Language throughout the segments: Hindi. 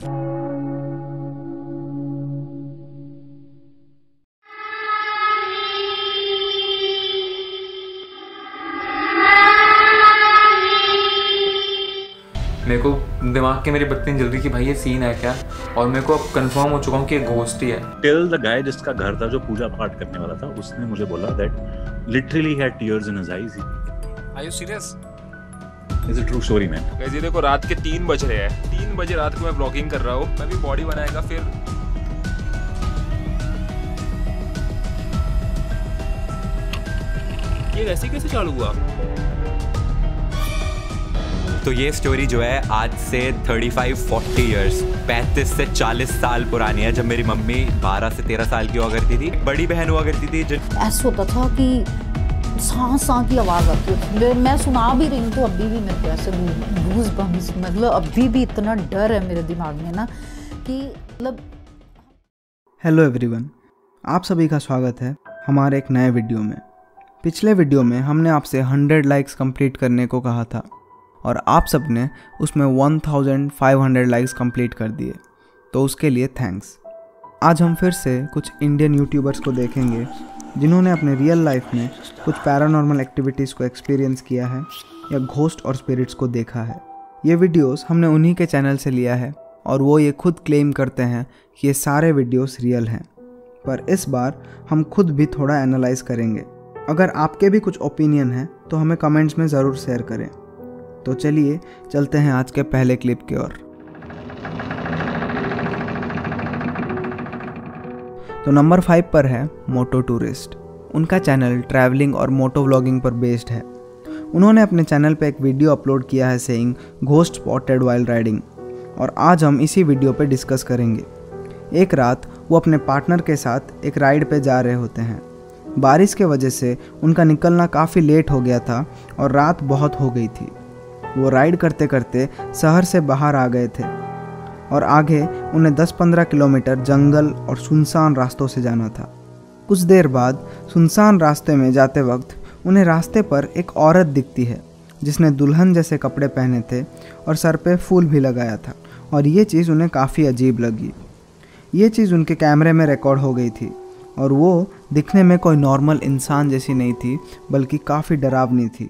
मेरे को दिमाग के मेरी बत्ती जल रही कि भाई ये सीन है क्या, और मेरे को अब कंफर्म हो चुका हूँ कि ये घोस्ट ही है। टिल द गाय जिसका घर था जो पूजा पाठ करने वाला था, उसने मुझे बोला that literally had tears in his eyes. Are you serious? Is it true story man? Guys ये देखो रात के 3 बज रहे हैं, 3 बजे रात को मैं व्लॉगिंग कर रहा हूँ। मैं भी बॉडी बनाएगा फिर ये वैसे कैसे चालू हुआ? तो ये स्टोरी जो है आज से 35-40 इयर्स 35 से 40 साल पुरानी है, जब मेरी मम्मी 12 से 13 साल की हुआ करती थी। बड़ी बहन हुआ करती थी। ऐसा होता था कि सांस की आवाज़ आती है, मैं सुना भी रही हूँ तो अभी भी मेरे को ऐसे गूज़ बम्स, मतलब अभी भी इतना डर है मेरे दिमाग में ना कि मतलब। हेलो एवरीवन, आप सभी का स्वागत है हमारे एक नए वीडियो में। पिछले वीडियो में हमने आपसे 100 लाइक्स कंप्लीट करने को कहा था और आप सब ने उसमें 1500 लाइक्स कंप्लीट कर दिए, तो उसके लिए थैंक्स। आज हम फिर से कुछ इंडियन यूट्यूबर्स को देखेंगे जिन्होंने अपने रियल लाइफ में कुछ पैरानॉर्मल एक्टिविटीज़ को एक्सपीरियंस किया है या घोस्ट और स्पिरिट्स को देखा है। ये वीडियोस हमने उन्हीं के चैनल से लिया है और वो ये खुद क्लेम करते हैं कि ये सारे वीडियोस रियल हैं, पर इस बार हम खुद भी थोड़ा एनालाइज करेंगे। अगर आपके भी कुछ ओपिनियन है तो हमें कमेंट्स में ज़रूर शेयर करें। तो चलिए चलते हैं आज के पहले क्लिप की ओर। तो नंबर 5 पर है मोटो टूरिस्ट। उनका चैनल ट्रैवलिंग और मोटो व्लॉगिंग पर बेस्ड है। उन्होंने अपने चैनल पे एक वीडियो अपलोड किया है saying ghost spotted while riding, और आज हम इसी वीडियो पे डिस्कस करेंगे। एक रात वो अपने पार्टनर के साथ एक राइड पे जा रहे होते हैं। बारिश के वजह से उनका निकलना काफ़ी लेट हो गया था और रात बहुत हो गई थी। वो राइड करते करते शहर से बाहर आ गए थे और आगे उन्हें 10-15 किलोमीटर जंगल और सुनसान रास्तों से जाना था। कुछ देर बाद सुनसान रास्ते में जाते वक्त उन्हें रास्ते पर एक औरत दिखती है जिसने दुल्हन जैसे कपड़े पहने थे और सर पे फूल भी लगाया था, और ये चीज़ उन्हें काफ़ी अजीब लगी। ये चीज़ उनके कैमरे में रिकॉर्ड हो गई थी और वो दिखने में कोई नॉर्मल इंसान जैसी नहीं थी, बल्कि काफ़ी डरावनी थी।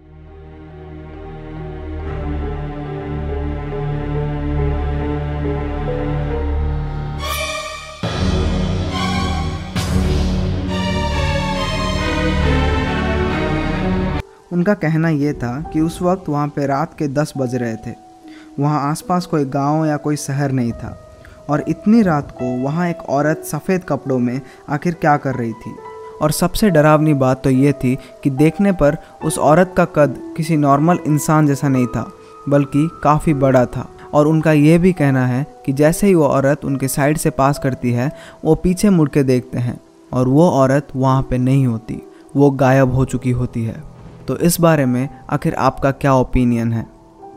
उनका कहना ये था कि उस वक्त वहाँ पे रात के 10 बज रहे थे। वहाँ आसपास कोई गांव या कोई शहर नहीं था, और इतनी रात को वहाँ एक औरत सफ़ेद कपड़ों में आखिर क्या कर रही थी। और सबसे डरावनी बात तो ये थी कि देखने पर उस औरत का कद किसी नॉर्मल इंसान जैसा नहीं था, बल्कि काफ़ी बड़ा था। और उनका ये भी कहना है कि जैसे ही वो औरत उनके साइड से पास करती है, वो पीछे मुड़ के देखते हैं और वो औरत वहाँ पे नहीं होती, वो गायब हो चुकी होती है। तो इस बारे में आखिर आपका क्या ओपिनियन है?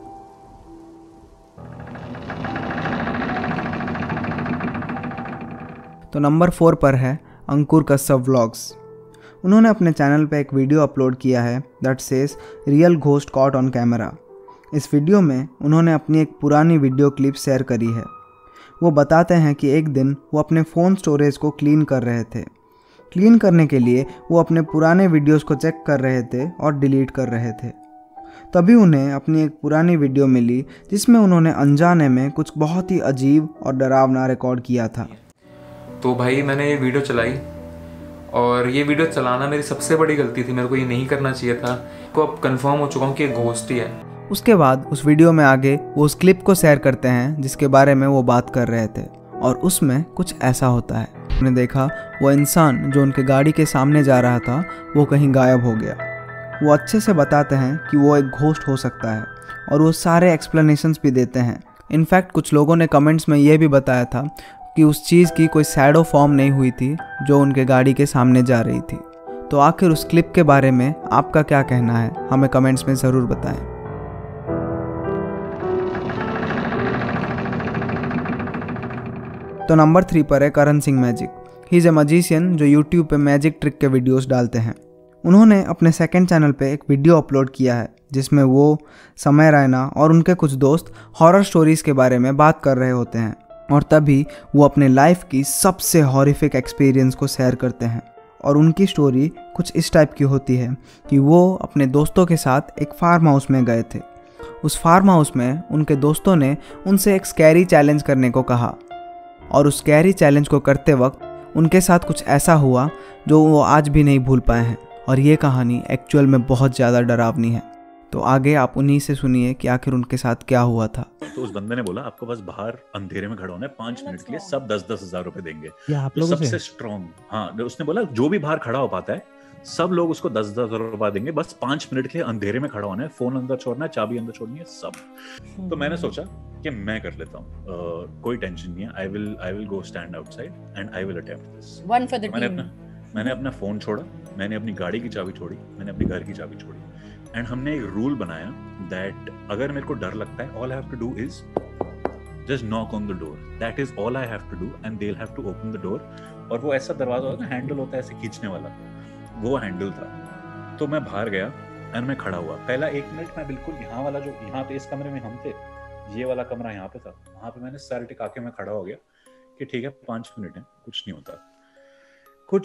तो नंबर 4 पर है अंकुर कश्यप व्लॉग्स। उन्होंने अपने चैनल पे एक वीडियो अपलोड किया है that says real ghost caught on camera. इस वीडियो में उन्होंने अपनी एक पुरानी वीडियो क्लिप शेयर करी है। वो बताते हैं कि एक दिन वो अपने फ़ोन स्टोरेज को क्लीन कर रहे थे। क्लीन करने के लिए वो अपने पुराने वीडियोस को चेक कर रहे थे और डिलीट कर रहे थे। तभी उन्हें अपनी एक पुरानी वीडियो मिली जिसमें उन्होंने अनजाने में कुछ बहुत ही अजीब और डरावना रिकॉर्ड किया था। तो भाई मैंने ये वीडियो चलाई, और ये वीडियो चलाना मेरी सबसे बड़ी गलती थी। मेरे को ये नहीं करना चाहिए था। तो अब कंफर्म हो चुका हूँ कि ये घोस्ट ही है। उसके बाद उस वीडियो में आगे वो उस क्लिप को शेयर करते हैं जिसके बारे में वो बात कर रहे थे, और उसमें कुछ ऐसा होता है। उन्होंने देखा वो इंसान जो उनके गाड़ी के सामने जा रहा था वो कहीं गायब हो गया। वो अच्छे से बताते हैं कि वो एक घोस्ट हो सकता है, और वो सारे एक्सप्लेनेशंस भी देते हैं। इनफैक्ट कुछ लोगों ने कमेंट्स में ये भी बताया था कि उस चीज़ की कोई शैडो फॉर्म नहीं हुई थी जो उनके गाड़ी के सामने जा रही थी। तो आखिर उस क्लिप के बारे में आपका क्या कहना है, हमें कमेंट्स में ज़रूर बताएं। तो नंबर 3 पर है Karan Singh magic. He is a magician जो यूट्यूब पे मैजिक ट्रिक के वीडियोस डालते हैं। उन्होंने अपने सेकंड चैनल पे एक वीडियो अपलोड किया है जिसमें वो, समय रैना और उनके कुछ दोस्त हॉरर स्टोरीज़ के बारे में बात कर रहे होते हैं और तभी वो अपने लाइफ की सबसे हॉरिफिक एक्सपीरियंस को शेयर करते हैं। और उनकी स्टोरी कुछ इस टाइप की होती है कि वो अपने दोस्तों के साथ एक फार्म हाउस में गए थे। उस फार्म हाउस में उनके दोस्तों ने उनसे एक स्कैरी चैलेंज करने को कहा और उस स्कैरी चैलेंज को करते वक्त उनके साथ कुछ ऐसा हुआ जो वो आज भी नहीं भूल पाए हैं। और ये कहानी एक्चुअल में बहुत ज़्यादा डरावनी है। तो आगे आप उन्हीं से सुनिए कि आखिर उनके साथ क्या हुआ था। तो उस बंदे ने बोला आपको बस बाहर अंधेरे में खड़ा होना है 5 मिनट के लिए, सब 10-10 हजार रुपए देंगे। आप लोगों सबसे स्ट्रॉन्ग, हाँ, उसने बोला जो भी बाहर खड़ा हो पाता है सब लोग उसको 10-10 हजार रुपए देंगे, बस 5 मिनट के लिए अंधेरे में खड़ा होना है, फोन अंदर छोड़ना है, चाबी अंदर छोड़नी है, सब। तो मैंने सोचा कि मैं कर लेता हूँ, कोई टेंशन नहीं है, I will go stand outside and I will attempt this. One for the team. मैंने अपना फोन छोड़ा, मैंने अपनी गाड़ी की चाबी छोड़ी, मैंने अपनी घर की चाबी छोड़ी एंड हमने एक रूल बनाया दैट अगर मेरे को डर लगता है, all I have to do is just knock on the door, that is all I have to do and they will have to open the door. और वो ऐसा दरवाजा होता है, हैंडल होता है ऐसे खींचने वाला, वो हैंडल था। तो मैं बाहर गया एंड मैं खड़ा हुआ। पहला 1 मिनट मैं बिल्कुल यहाँ वाला, जो यहाँ पे इस कमरे में हम थे, ये वाला कमरा यहाँ पे था, वहां पे मैंने सर टिका के मैं खड़ा हो गया कि ठीक है 5 मिनट है, कुछ नहीं होता। कुछ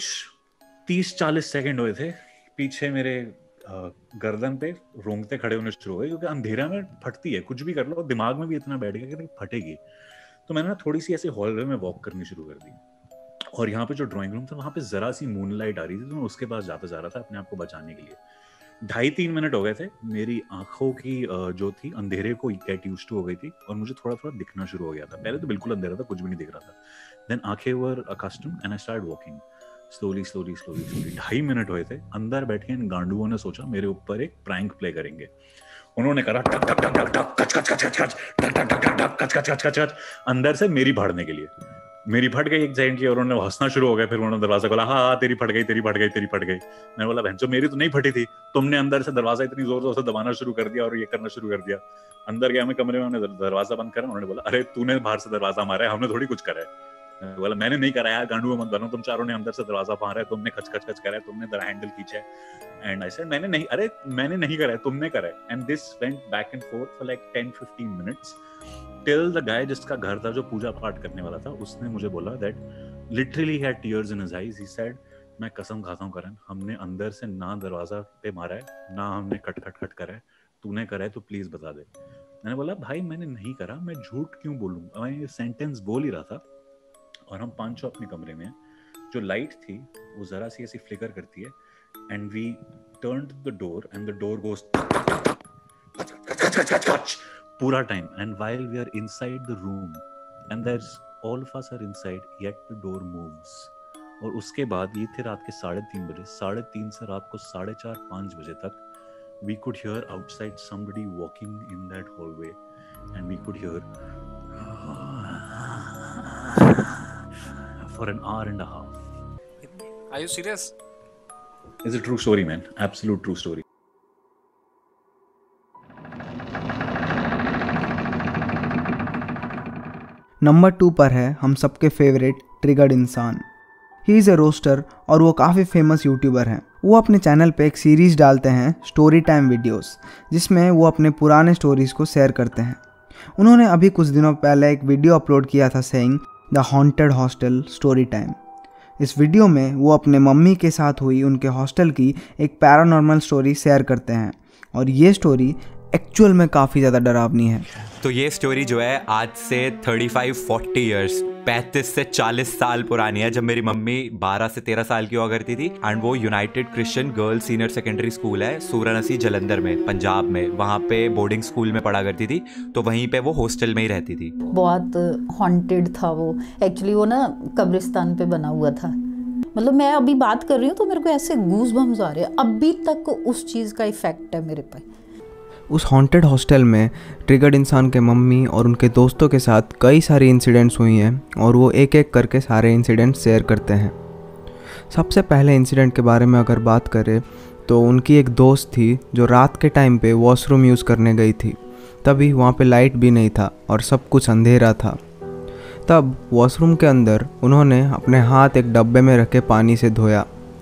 30-40 सेकंड हुए थे, पीछे मेरे गर्दन पे रोंगटे खड़े होने शुरू हो गए, क्योंकि अंधेरा में फटती है, कुछ भी कर लो दिमाग में भी इतना बैठ गया कि फटेगी। तो मैंने ना थोड़ी सी ऐसे हॉलवे में वॉक करनी शुरू कर दी और यहाँ पे जो ड्राइंग रूम था वहाँ पे जरा सी मूनलाइट आ रही थी, तो मैं उसके पास जाता जा रहा था अपने आप को बचाने के लिए। 2.5-3 मिनट हो गए थे, मेरी आंखों की जो थी अंधेरे को गेट यूज्ड टू हो गई थी और मुझे थोड़ा थोड़ा दिखना शुरू हो गया था। पहले तो बिल्कुल अंधेरा था, कुछ भी नहीं दिख रहा था। देन आंखें were accustomed and I started walking slowly. 2.5 minute हुए थे, अंदर बैठे इन गांडुओं ने सोचा मेरे ऊपर एक प्रैंक प्ले करेंगे। उन्होंने करा टक टक टक टक टक कच कच कच कच कच टक टक टक टक कच कच कच कच अंदर से मेरी फाड़ने के लिए। मेरी फट गई 1 सेकंड की और उन्होंने हंसना शुरू हो गया। फिर उन्होंने दरवाजा खोला, हाँ तेरी फट गई तेरी फट गई तेरी फट गई। मैंने बोला बहनचोद मेरी तो नहीं फटी थी, तुमने अंदर से दरवाजा इतनी जोर जोर से दबाना शुरू कर दिया और ये करना शुरू कर दिया। अंदर गया मैं कमरे में, हमने दरवाजा बंद करा। उन्होंने बोला अरे तूने बाहर से दरवाजा मारा है, हमने थोड़ी कुछ करा है। मैंने बोला मैंने नहीं करा यार, गांडू मत बनो, तुम चारों ने अंदर से दरवाजा मारा है, तुमने खच खच खच करा है, तुमने हैंडल खींचा है। एंड आई सेड मैंने नहीं करा है, तुमने करा है। And this went back and forth for like 10-15 minutes till the guy जिसका घर था, जो पूजा पाठ करने वाला था, उसने मुझे बोला that literally had tears in his eyes. He said मैं कसम खाता हूं करण, हमने अंदर से ना दरवाजा पे मारा है, ना हमने खट खट खट करा है, तूने करा है तो प्लीज बता दे। मैंने बोला भाई मैंने नहीं करा, मैं झूठ क्यों बोलूं। मैं ये सेंटेंस बोल ही रहा था और हम पांचों अपने कमरे में हैं। जो लाइट थी वो जरा सी ऐसी फ्लिकर करती है and we turned the door and the door goes पूरा time. And while we are inside the room and there's all of us are inside yet the door moves. और उसके बाद ये थे रात के 3:30 बजे, 3:30 से रात को 4:30-5 बजे तक we could hear outside somebody walking in that hallway and we could hear for an hour and a half. Are you serious? It's a true story, man. Absolute true story. Number 2 पर है हम सबके फेवरेट ट्रिगर्ड इंसान। ही इज़ ए रोस्टर और वो काफ़ी फेमस यूट्यूबर हैं। वो अपने चैनल पे एक सीरीज़ डालते हैं स्टोरी टाइम वीडियोस, जिसमें वो अपने पुराने स्टोरीज़ को शेयर करते हैं। उन्होंने अभी कुछ दिनों पहले एक वीडियो अपलोड किया था saying the haunted hostel story time. इस वीडियो में वो अपने मम्मी के साथ हुई उनके हॉस्टल की एक पैरानॉर्मल स्टोरी शेयर करते हैं और ये स्टोरी एक्चुअल में काफ़ी ज़्यादा डरावनी है। तो ये स्टोरी जो है आज से 35-40 ईयर्स 35 से 40 साल पुरानी है, जब मेरी मम्मी 12 से 13 साल की हुआ करती थी। एंड वो United Christian Girls Senior Secondary School है सूरानसी जलंधर में, पंजाब में, वहाँ पे बोर्डिंग स्कूल में पढ़ा करती थी। तो वहीं पे वो हॉस्टल में ही रहती थी। बहुत हॉन्टेड था वो। एक्चुअली वो ना कब्रिस्तान पे बना हुआ था। मतलब मैं अभी बात कर रही हूँ तो मेरे को ऐसे गूज बम्स आ रहे हैं, अभी तक उस चीज़ का इफेक्ट है मेरे पे। उस हॉन्टेड हॉस्टल में ट्रिगर्ड इंसान के मम्मी और उनके दोस्तों के साथ कई सारी इंसिडेंट्स हुई हैं और वो एक एक करके सारे इंसिडेंट्स शेयर करते हैं। सबसे पहले इंसिडेंट के बारे में अगर बात करें तो उनकी एक दोस्त थी जो रात के टाइम पे वॉशरूम यूज़ करने गई थी। तभी वहाँ पे लाइट भी नहीं था और सब कुछ अंधेरा था। तब वॉशरूम के अंदर उन्होंने अपने हाथ एक डब्बे में रख के पानी से धोया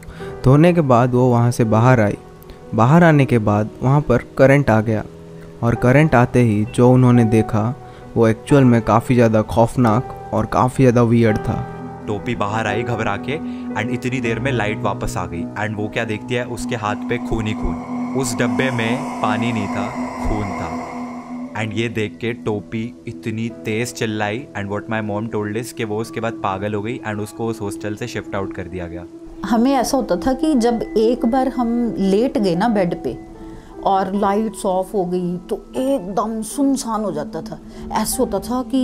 धोने के बाद वो वहाँ से बाहर आई। बाहर आने के बाद वहाँ पर करंट आ गया और करंट आते ही जो उन्होंने देखा वो एक्चुअल में काफ़ी ज़्यादा खौफनाक और काफ़ी ज़्यादा वियर्ड था। टोपी बाहर आई घबरा के एंड इतनी देर में लाइट वापस आ गई एंड वो क्या देखती है, उसके हाथ पे खून ही खून। उस डब्बे में पानी नहीं था, खून था। एंड ये देख के टोपी इतनी तेज चिल्लाई and what my mom told is कि वो उसके बाद पागल हो गई एंड उसको उस हॉस्टल से शिफ्ट आउट कर दिया गया। हमें ऐसा होता था कि जब एक बार हम लेट गए ना बेड पे और लाइट्स ऑफ हो गई तो एकदम सुनसान हो जाता था। ऐसे होता था कि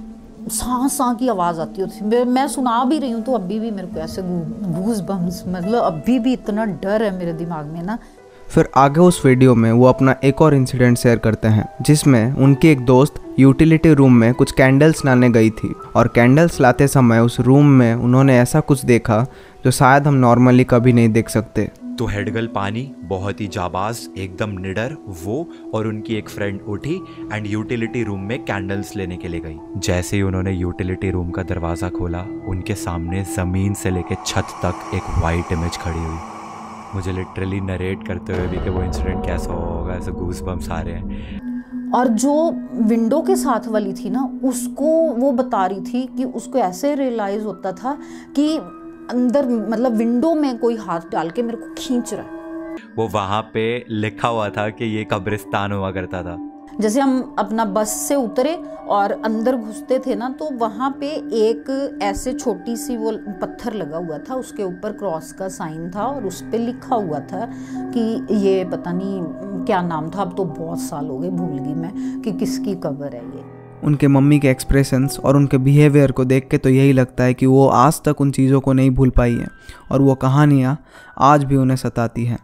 सांस की आवाज़ आती होती। मैं सुना भी रही हूँ तो अभी भी मेरे को ऐसे गूज बम्स, मतलब अभी भी इतना डर है मेरे दिमाग में ना। फिर आगे उस वीडियो में वो अपना एक और इंसिडेंट शेयर करते हैं जिसमें उनकी एक दोस्त यूटिलिटी रूम में कुछ कैंडल्स लाने गई थी और कैंडल्स लाते समय उस रूम में उन्होंने ऐसा कुछ देखा जो शायद हम नॉर्मली कभी नहीं देख सकते। तो हेडगर्ल पानी बहुत ही जाबाज, एकदम निडर, वो और उनकी एक फ्रेंड उठी एंड यूटिलिटी रूम में कैंडल्स लेने के लिए गई। जैसे ही उन्होंने यूटिलिटी रूम का दरवाज़ा खोला, उनके सामने ज़मीन से लेके छत तक एक वाइट इमेज खड़ी हुई। मुझे लिटरली नरेट करते हुए भी कि वो इंसिडेंट कैसा होगा, ऐसे गूस बम्स आ रहे हैं। और जो विंडो के साथ वाली थी ना, उसको वो बता रही थी कि उसको ऐसे रियलाइज़ होता था कि अंदर, मतलब विंडो में कोई हाथ डाल के मेरे को खींच रहा है। वो वहाँ पे लिखा हुआ था कि ये कब्रिस्तान हुआ करता था। जैसे हम अपना बस से उतरे और अंदर घुसते थे ना, तो वहाँ पे एक ऐसे छोटी सी वो पत्थर लगा हुआ था, उसके ऊपर क्रॉस का साइन था और उस पे लिखा हुआ था कि ये पता नहीं क्या नाम था, अब तो बहुत साल हो गए, भूल गई मैं कि किसकी कब्र है ये। उनके मम्मी के एक्सप्रेशंस और उनके बिहेवियर को देख के तो यही लगता है कि वो आज तक उन चीज़ों को नहीं भूल पाई हैं और वो कहानियाँ आज भी उन्हें सताती हैं।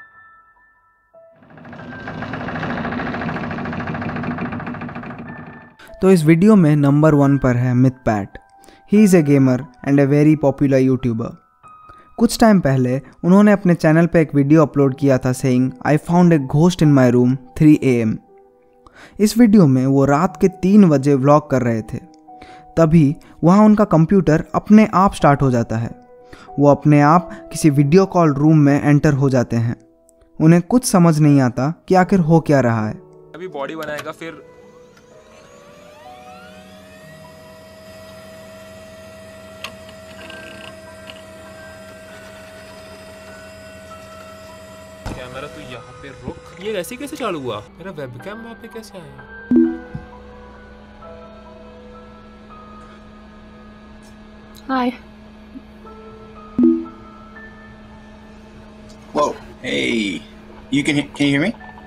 तो इस वीडियो में नंबर 1 पर है Mythpat. He is a gamer and a very popular YouTuber. कुछ टाइम पहले उन्होंने अपने चैनल पे एक वीडियो अपलोड किया था saying I found a ghost in my room 3 AM। इस वीडियो में वो रात के 3 बजे व्लॉग कर रहे थे। तभी वहाँ उनका कंप्यूटर अपने आप स्टार्ट हो जाता है। वो अपने आप किसी वीडियो कॉल रूम में एंटर हो जाते हैं। उन्हें कुछ समझ नहीं आता कि आखिर हो क्या रहा है। अभी बॉडी बनाएगा, फिर कैमरा तो यहाँ पे रुक। ये ऐसे कैसे चालू हुआ? मेरा वेबकैम वहाँ पे कैसे आया? Hi. Whoa, hey, can you hear me?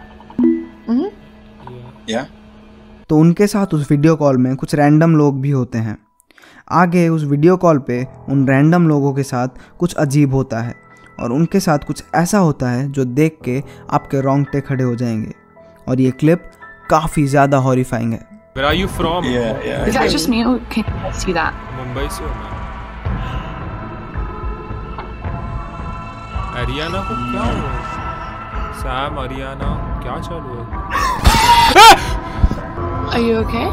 Yeah. तो उनके साथ उस वीडियो कॉल में कुछ रैंडम लोग भी होते हैं। आगे उस वीडियो कॉल पे उन रैंडम लोगों के साथ कुछ अजीब होता है और उनके साथ कुछ ऐसा होता है जो देख के आपके रोंगटे खड़े हो जाएंगे और ये क्लिप काफ़ी ज़्यादा हॉरिफाइंग है। Where are you from? Is that just me or can you see that? Mumbai से हूँ मैं। अरियाना को क्या हुआ? सैम, अरियाना क्या चालू है? Are you okay?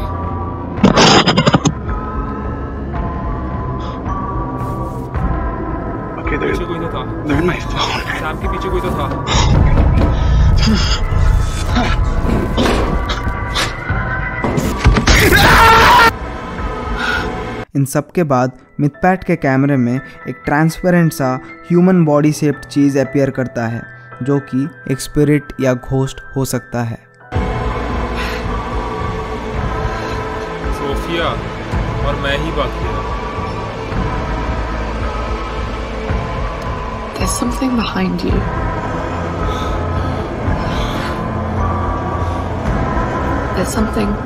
Okay, पीछे कोई तो था। they're in my phone. Sam के पीछे कोई तो था। इन सब के बाद मिथपैट के कैमरे में एक ट्रांसपेरेंट सा ह्यूमन बॉडी शेप्ड चीज़ अपीयर करता है जो कि एक स्पिरिट या घोस्ट हो सकता है। सोफिया और मैं ही बाकी है। There's something behind you. There's something.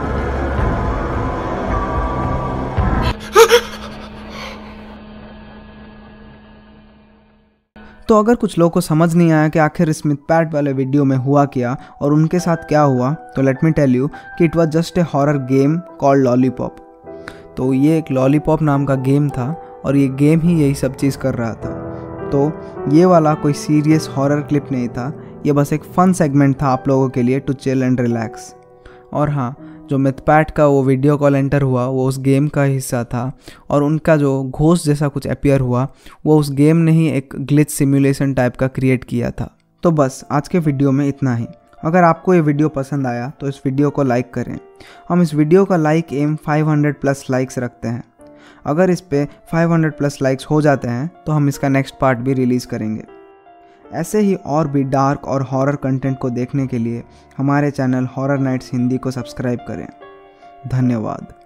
तो अगर कुछ लोगों को समझ नहीं आया कि आखिर इस मिथपैट वाले वीडियो में हुआ क्या और उनके साथ क्या हुआ, तो लेट मी टेल यू कि it was just a horror game called lollipop. तो ये एक लॉलीपॉप नाम का गेम था और ये गेम ही यही सब चीज़ कर रहा था। तो ये वाला कोई सीरियस हॉरर क्लिप नहीं था, ये बस एक फ़न सेगमेंट था आप लोगों के लिए टू चिल एंड रिलैक्स। और हाँ, जो मिथपैट का वो वीडियो कॉल एंटर हुआ वो उस गेम का हिस्सा था, और उनका जो घोस्ट जैसा कुछ अपीयर हुआ वो उस गेम ने ही एक ग्लिच सिमुलेशन टाइप का क्रिएट किया था। तो बस आज के वीडियो में इतना ही। अगर आपको ये वीडियो पसंद आया तो इस वीडियो को लाइक करें। हम इस वीडियो का लाइक एम 500+ लाइक्स रखते हैं। अगर इस पे 500+ लाइक्स हो जाते हैं तो हम इसका नेक्स्ट पार्ट भी रिलीज़ करेंगे। ऐसे ही और भी डार्क और हॉरर कंटेंट को देखने के लिए हमारे चैनल हॉरर नाइट्स हिंदी को सब्सक्राइब करें। धन्यवाद।